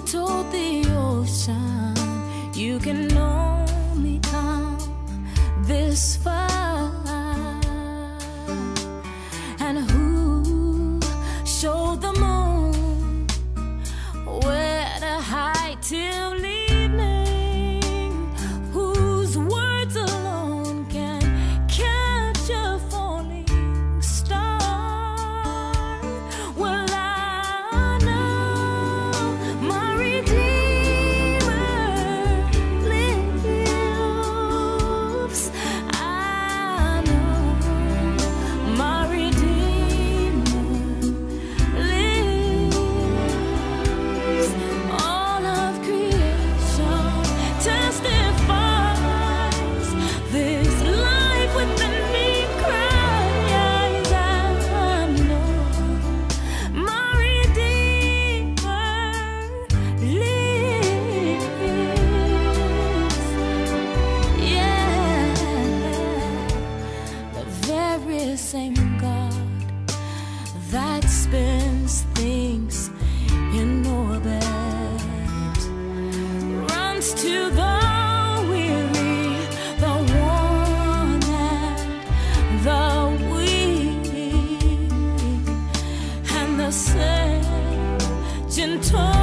told the ocean you can only come this far? And who showed the moon where to hide till evening? Whose words alone can catch a falling star? Well, I know my Redeemer lives. I know my Redeemer lives. All of creation testifies. This life within me cries. I know my Redeemer lives. Yeah, the very same God that spins things in orbit runs to the weary, the worn, and the weak, and the same gentle